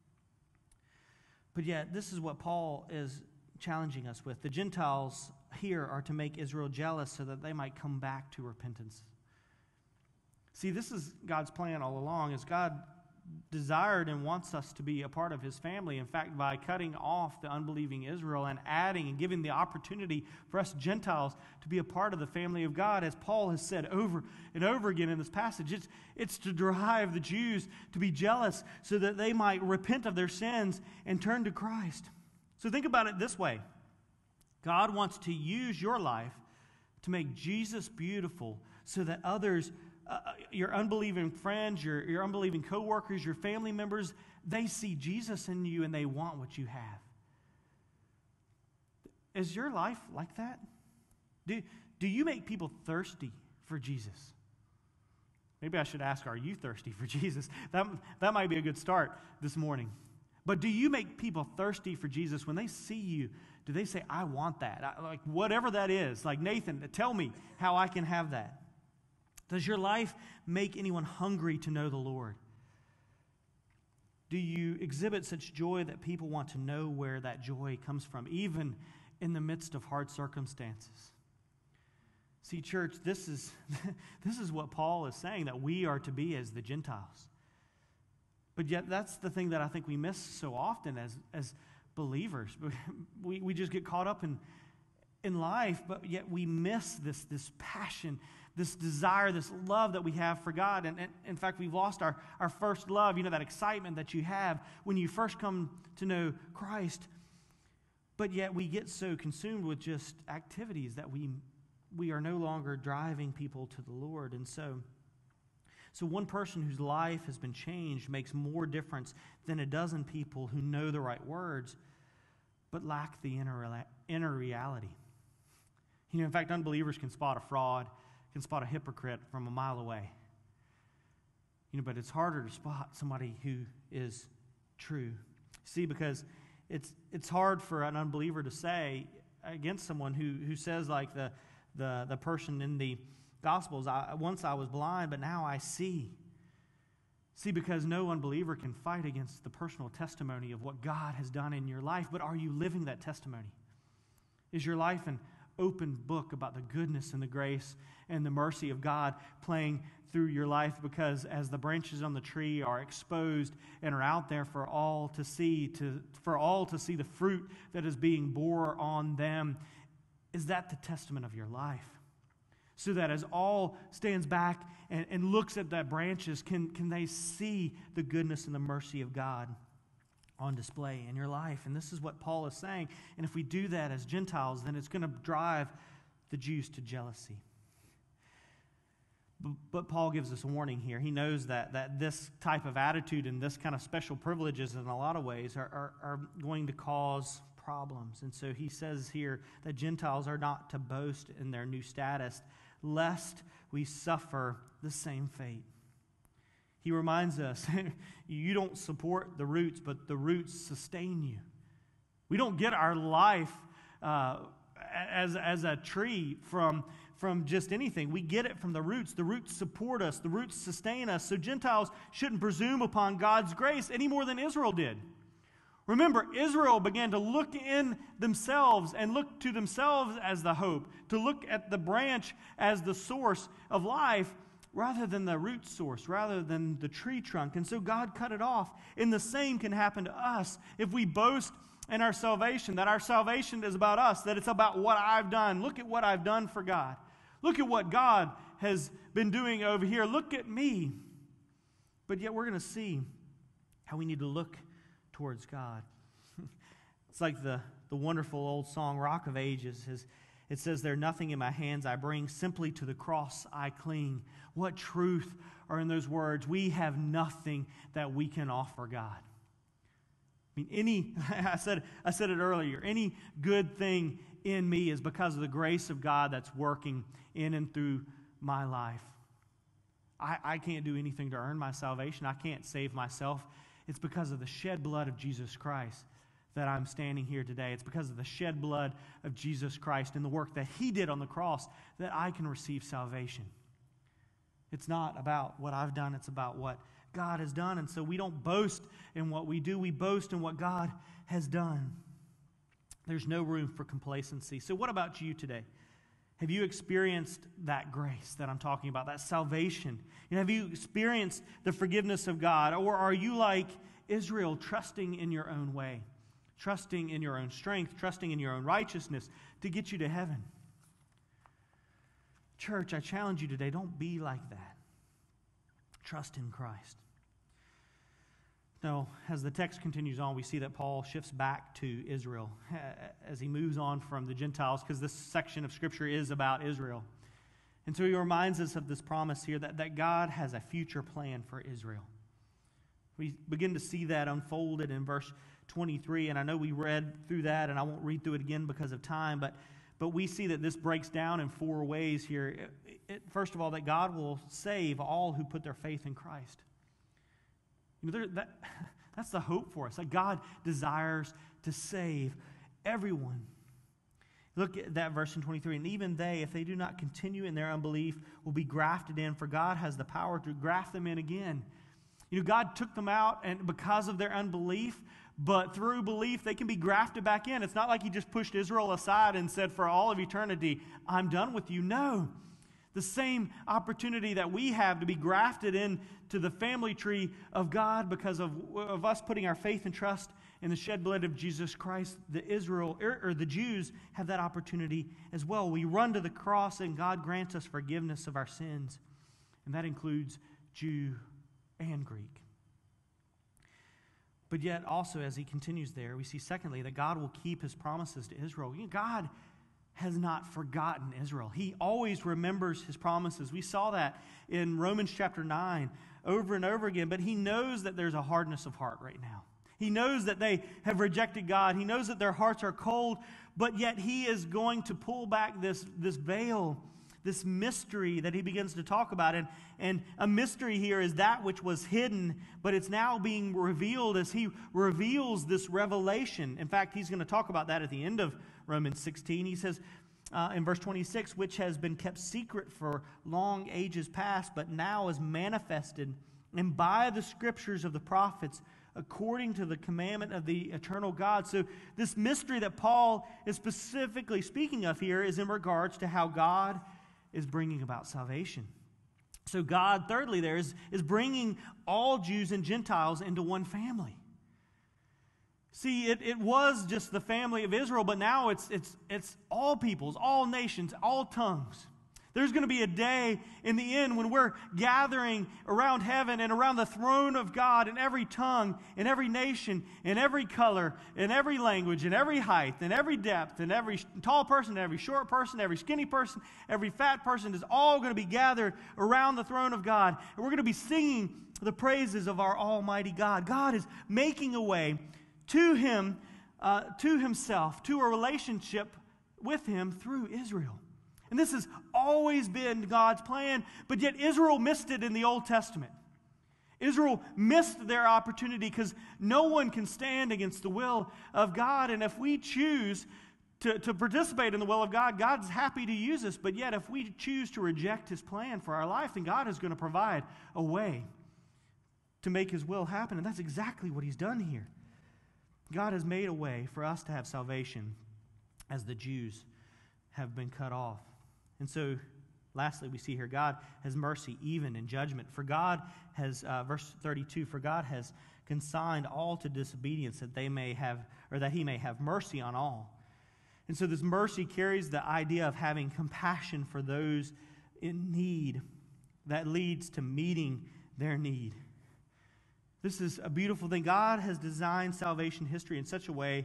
But yet, this is what Paul is challenging us with. The Gentiles here are to make Israel jealous so that they might come back to repentance. See, this is God's plan all along, is God desired and wants us to be a part of His family. In fact, by cutting off the unbelieving Israel and adding and giving the opportunity for us Gentiles to be a part of the family of God, as Paul has said over and over again in this passage, it's to drive the Jews to be jealous so that they might repent of their sins and turn to Christ. So think about it this way. God wants to use your life to make Jesus beautiful so that others, your unbelieving friends, your unbelieving coworkers, your family members, they see Jesus in you and they want what you have. Is your life like that? Do you make people thirsty for Jesus? Maybe I should ask, are you thirsty for Jesus? That might be a good start this morning. But do you make people thirsty for Jesus when they see you? Do they say, I want that? Like whatever that is. Like, Nathan, tell me how I can have that. Does your life make anyone hungry to know the Lord? Do you exhibit such joy that people want to know where that joy comes from, even in the midst of hard circumstances? See, church, this is what Paul is saying, that we are to be as the Gentiles. But yet that's the thing that I think we miss so often as believers. We just get caught up in life, but yet we miss this passion, this desire, this love that we have for God. And in fact, we've lost our first love, that excitement that you have when you first come to know Christ. But yet we get so consumed with just activities that we are no longer driving people to the Lord. And so one person whose life has been changed makes more difference than a dozen people who know the right words but lack the inner reality. In fact, unbelievers can spot a fraud, can spot a hypocrite from a mile away. But it's harder to spot somebody who is true. See, because it's hard for an unbeliever to say against someone who says, like the person in the Gospels, once I was blind, but now I see. See, because no unbeliever can fight against the personal testimony of what God has done in your life, but are you living that testimony? Is your life an open book about the goodness and the grace and the mercy of God playing through your life? Because as the branches on the tree are exposed and are out there for all to see, for all to see the fruit that is being bore on them, is that the testament of your life? So that as all stands back and looks at that branches, can they see the goodness and the mercy of God on display in your life? And this is what Paul is saying. And if we do that as Gentiles, then it's going to drive the Jews to jealousy. But Paul gives us a warning here. He knows that this type of attitude and this kind of special privileges in a lot of ways are going to cause problems. And so he says here that Gentiles are not to boast in their new status, lest we suffer the same fate. He reminds us, you don't support the roots, but the roots sustain you. We don't get our life as a tree from just anything. We get it from the roots. The roots support us. The roots sustain us. So Gentiles shouldn't presume upon God's grace any more than Israel did. Remember, Israel began to look in themselves and look to themselves as the hope, to look at the branch as the source of life rather than the root source, rather than the tree trunk. And so God cut it off. And the same can happen to us if we boast in our salvation, that our salvation is about us, that it's about what I've done. Look at what I've done for God. Look at what God has been doing over here. Look at me. But yet we're going to see how we need to look towards God. It's like the wonderful old song, Rock of Ages. It says, there nothing in my hands I bring, simply to the cross I cling. What truth are in those words? We have nothing that we can offer God. I mean, I said it earlier, any good thing in me is because of the grace of God that's working in and through my life. I can't do anything to earn my salvation. I can't save myself. It's because of the shed blood of Jesus Christ that I'm standing here today. It's because of the shed blood of Jesus Christ and the work that He did on the cross that I can receive salvation. It's not about what I've done. It's about what God has done. And so we don't boast in what we do. We boast in what God has done. There's no room for complacency. So what about you today? Have you experienced that grace that I'm talking about, that salvation? Have you experienced the forgiveness of God? Or are you like Israel, trusting in your own way, trusting in your own strength, trusting in your own righteousness to get you to heaven? Church, I challenge you today, don't be like that. Trust in Christ. Now, as the text continues on, we see that Paul shifts back to Israel as he moves on from the Gentiles, because this section of Scripture is about Israel. And so he reminds us of this promise here that God has a future plan for Israel. We begin to see that unfolded in verse 23, and I know we read through that, and I won't read through it again because of time, but we see that this breaks down in four ways here. First of all, that God will save all who put their faith in Christ. That's That's the hope for us, that God desires to save everyone. Look at that verse in 23. And even they, if they do not continue in their unbelief, will be grafted in, for God has the power to graft them in again. You know, God took them out and because of their unbelief, but through belief, they can be grafted back in. It's not like he just pushed Israel aside and said, for all of eternity, I'm done with you. No. The same opportunity that we have to be grafted into the family tree of God because of us putting our faith and trust in the shed blood of Jesus Christ, the Jews have that opportunity as well. We run to the cross and God grants us forgiveness of our sins. And that includes Jew and Greek. But yet also, as he continues there, we see secondly that God will keep his promises to Israel. You know, God has not forgotten Israel. He always remembers his promises. We saw that in Romans chapter 9 over and over again. But he knows that there's a hardness of heart right now. He knows that they have rejected God. He knows that their hearts are cold. But yet he is going to pull back this veil, this mystery that he begins to talk about. And a mystery here is that which was hidden, but it's now being revealed as he reveals this revelation. In fact, he's going to talk about that at the end of Romans 16. He says in verse 26, which has been kept secret for long ages past, but now is manifested, and by the scriptures of the prophets, according to the commandment of the eternal God. So this mystery that Paul is specifically speaking of here is in regards to how God is bringing about salvation. So God, thirdly, there is bringing all Jews and Gentiles into one family. See, it was just the family of Israel, but now it's all peoples, all nations, all tongues. There's going to be a day in the end when we're gathering around heaven and around the throne of God in every tongue, in every nation, in every color, in every language, in every height, in every depth, in every tall person, every short person, every skinny person, every fat person is all going to be gathered around the throne of God. And we're going to be singing the praises of our Almighty God. God is making a way to Him, to Himself, to a relationship with Him through Israel. And this has always been God's plan, but yet Israel missed it in the Old Testament. Israel missed their opportunity because no one can stand against the will of God. And if we choose to participate in the will of God, God's happy to use us. But yet if we choose to reject His plan for our life, then God is going to provide a way to make His will happen. And that's exactly what He's done here. God has made a way for us to have salvation as the Jews have been cut off. And so, lastly, we see here God has mercy even in judgment. For God has, verse 32, for God has consigned all to disobedience that they may have, or that He may have mercy on all. And so this mercy carries the idea of having compassion for those in need that leads to meeting their need. This is a beautiful thing. God has designed salvation history in such a way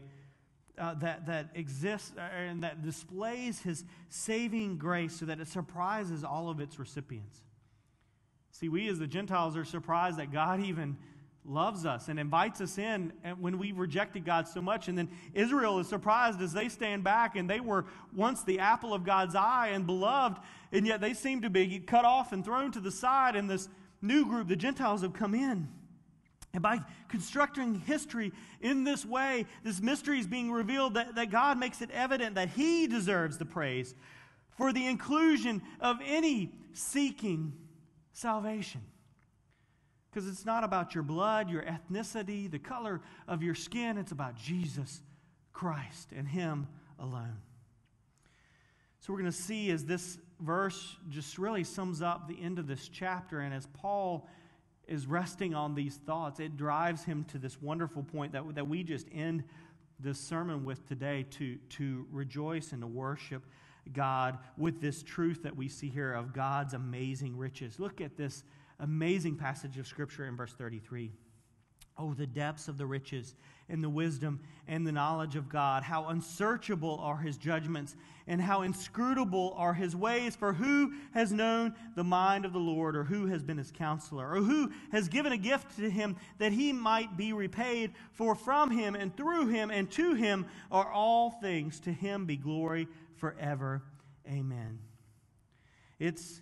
that exists and that displays His saving grace so that it surprises all of its recipients. See, we as the Gentiles are surprised that God even loves us and invites us in when we rejected God so much. And then Israel is surprised as they stand back, and they were once the apple of God's eye and beloved, and yet they seem to be cut off and thrown to the side, and this new group, the Gentiles, have come in. And by constructing history in this way, this mystery is being revealed that God makes it evident that He deserves the praise for the inclusion of any seeking salvation. Because it's not about your blood, your ethnicity, the color of your skin. It's about Jesus Christ and Him alone. So we're going to see as this verse just really sums up the end of this chapter, and as Paul is resting on these thoughts, it drives him to this wonderful point that we just end this sermon with today, to rejoice and to worship God with this truth that we see here of God's amazing riches. Look at this amazing passage of Scripture in verse 33. Oh, the depths of the riches and the wisdom and the knowledge of God. How unsearchable are His judgments and how inscrutable are His ways. For who has known the mind of the Lord, or who has been His counselor, or who has given a gift to Him that He might be repaid? For from Him and through Him and to Him are all things. To Him be glory forever. Amen. It's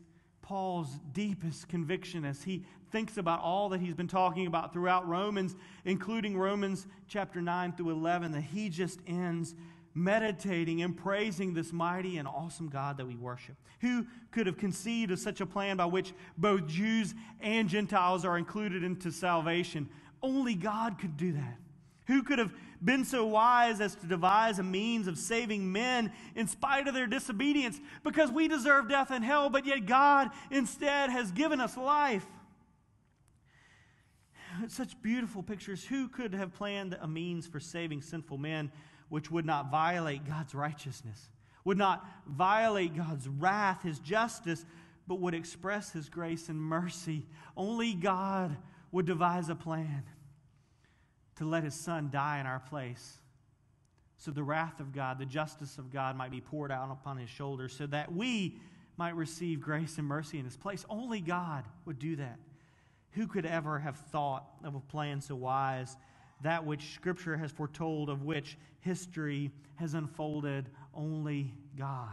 Paul's deepest conviction as he thinks about all that he's been talking about throughout Romans, including Romans chapter 9 through 11, that he just ends meditating and praising this mighty and awesome God that we worship. Who could have conceived of such a plan by which both Jews and Gentiles are included into salvation? Only God could do that. Who could have been so wise as to devise a means of saving men in spite of their disobedience? Because we deserve death and hell, but yet God instead has given us life. Such beautiful pictures. Who could have planned a means for saving sinful men which would not violate God's righteousness, would not violate God's wrath, His justice, but would express His grace and mercy? Only God would devise a plan to let His Son die in our place, so the wrath of God, the justice of God might be poured out upon His shoulders, so that we might receive grace and mercy in His place. Only God would do that. Who could ever have thought of a plan so wise, that which Scripture has foretold, of which history has unfolded? Only God.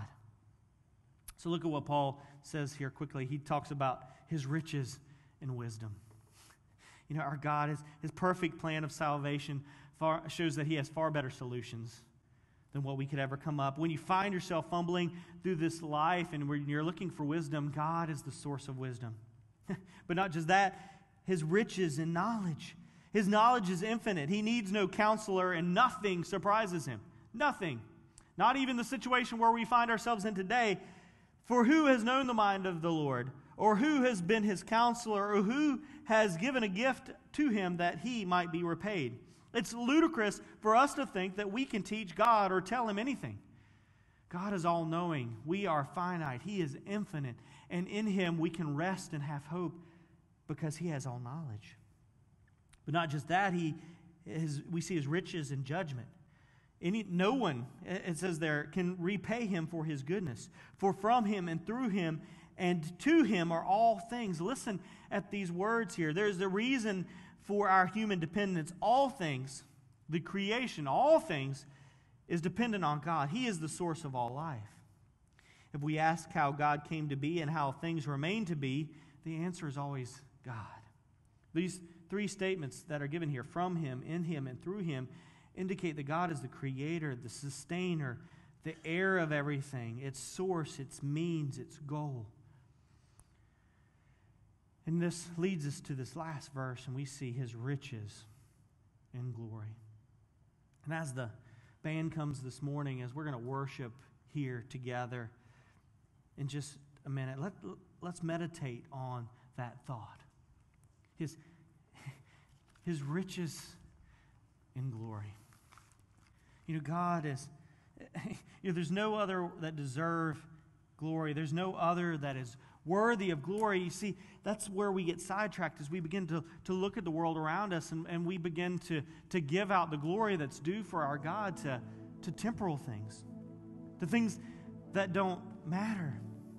So look at what Paul says here quickly. He talks about His riches and wisdom. You know, our God, His perfect plan of salvation shows that He has far better solutions than what we could ever come up. When you find yourself fumbling through this life and when you're looking for wisdom, God is the source of wisdom. But not just that, His riches and knowledge. His knowledge is infinite. He needs no counselor, and nothing surprises Him. Nothing. Not even the situation where we find ourselves in today. For who has known the mind of the Lord? Or who has been His counselor? Or who has given a gift to Him that He might be repaid? It's ludicrous for us to think that we can teach God or tell Him anything. God is all-knowing. We are finite. He is infinite. And in Him we can rest and have hope because He has all knowledge. But not just that, we see His riches and judgment. No one, it says there, can repay Him for His goodness. For from Him and through Him and to Him are all things. Listen at these words here. There's a reason for our human dependence. All things, the creation, all things is dependent on God. He is the source of all life. If we ask how God came to be and how things remain to be, the answer is always God. These three statements that are given here, from Him, in Him, and through Him, indicate that God is the creator, the sustainer, the heir of everything, its source, its means, its goal. And this leads us to this last verse, and we see His riches and glory. And as the band comes this morning, as we're going to worship here together, in just a minute, let's meditate on that thought. His riches in glory. You know, God is, there's no other that deserve glory. There's no other that is worthy of glory. You see, that's where we get sidetracked as we begin to look at the world around us and we begin to give out the glory that's due for our God to temporal things, to things that don't matter.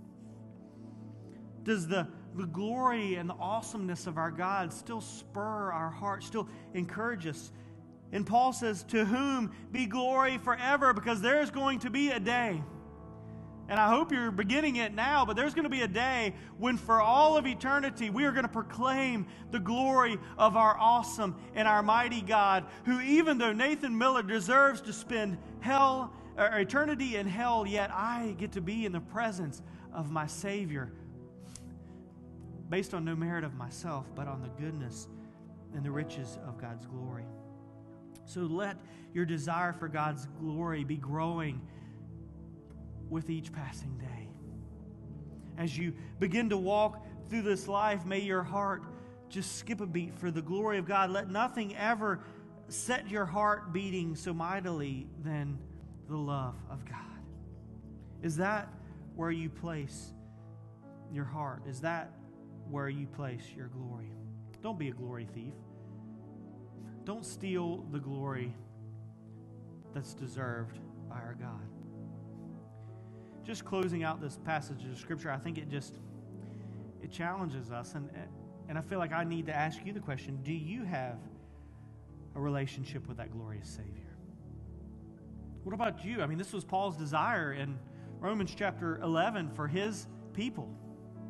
Does the glory and the awesomeness of our God still spur our hearts, still encourage us? And Paul says, to whom be glory forever, because there's going to be a day, and I hope you're beginning it now, but there's going to be a day when for all of eternity we are going to proclaim the glory of our awesome and our mighty God, who even though Nathan Miller deserves to spend eternity in hell, yet I get to be in the presence of my Savior, based on no merit of myself, but on the goodness and the riches of God's glory. So let your desire for God's glory be growing with each passing day. As you begin to walk through this life, may your heart just skip a beat for the glory of God. Let nothing ever set your heart beating so mightily than the love of God. Is that where you place your heart? Is that where you place your glory? Don't be a glory thief. Don't steal the glory that's deserved by our God. Just closing out this passage of Scripture, I think it challenges us, and I feel like I need to ask you the question, do you have a relationship with that glorious Savior? What about you? I mean, this was Paul's desire in Romans chapter 11 for his people.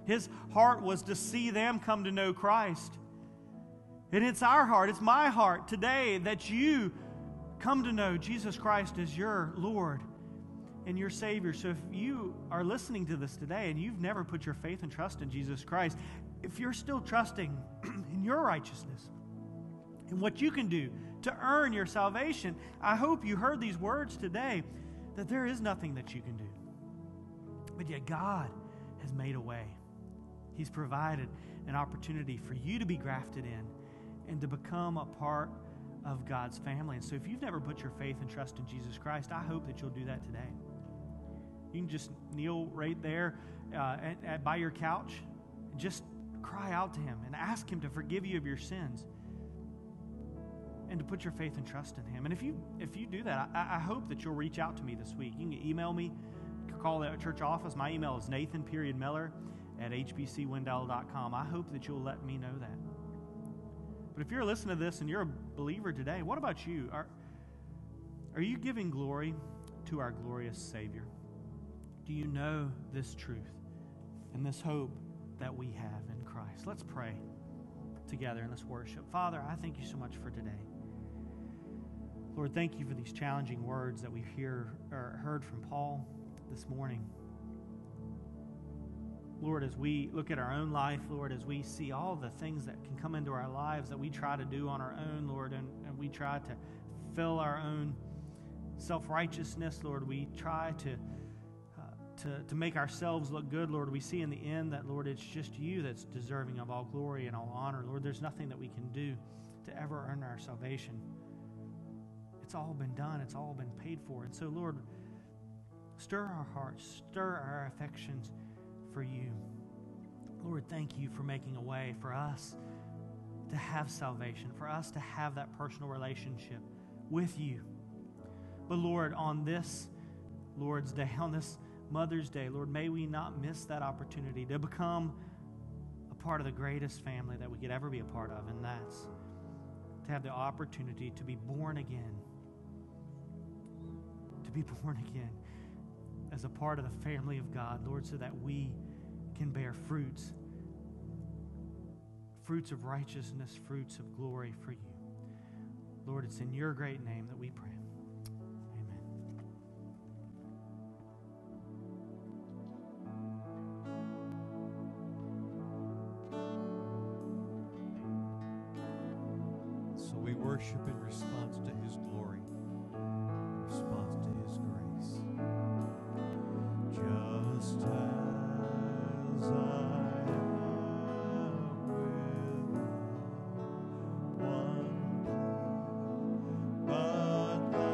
His heart was to see them come to know Christ. And it's our heart, it's my heart today that you come to know Jesus Christ as your Lord and your Savior. So if you are listening to this today and you've never put your faith and trust in Jesus Christ, if you're still trusting in your righteousness and what you can do to earn your salvation, I hope you heard these words today that there is nothing that you can do. But yet God has made a way. He's provided an opportunity for you to be grafted in and to become a part of God's family. And so if you've never put your faith and trust in Jesus Christ, I hope that you'll do that today. You can just kneel right there by your couch and just cry out to Him and ask Him to forgive you of your sins and to put your faith and trust in Him. And if you do that, I hope that you'll reach out to me this week. You can email me, call the church office. My email is nathan.miller@hbcwendell.com. I hope that you'll let me know that. But if you're listening to this and you're a believer today, what about you? Are you giving glory to our glorious Savior? Do you know this truth and this hope that we have in Christ? Let's pray together and let's worship. Father, I thank you so much for today. Lord, thank you for these challenging words that we heard from Paul this morning. Lord, as we look at our own life, Lord, as we see all the things that can come into our lives that we try to do on our own, Lord, and we try to fill our own self-righteousness, Lord, we try to make ourselves look good, Lord, we see in the end that, Lord, it's just you that's deserving of all glory and all honor. Lord, there's nothing that we can do to ever earn our salvation. It's all been done. It's all been paid for. And so, Lord, stir our hearts, stir our affections for you. Lord, thank you for making a way for us to have salvation, for us to have that personal relationship with you. But Lord, on this Lord's Day, on this Mother's Day, Lord, may we not miss that opportunity to become a part of the greatest family that we could ever be a part of, and that's to have the opportunity to be born again. To be born again as a part of the family of God, Lord, so that we can bear fruits of righteousness, fruits of glory for you. Lord, it's in your great name that we pray. Amen. So we worship in response to His glory, in response to His grace. Just as I am with one plea, but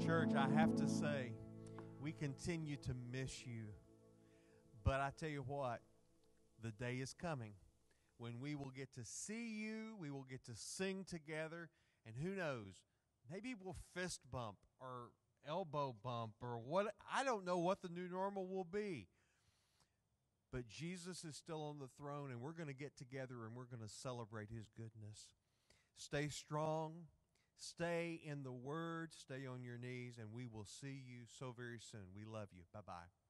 Church, I have to say, we continue to miss you. But I tell you what, the day is coming when we will get to see you, we will get to sing together, and who knows, maybe we'll fist bump or elbow bump or what. I don't know what the new normal will be. But Jesus is still on the throne, and we're going to get together and we're going to celebrate his goodness. Stay strong. Stay in the Word. Stay on your knees, and we will see you so very soon. We love you. Bye-bye.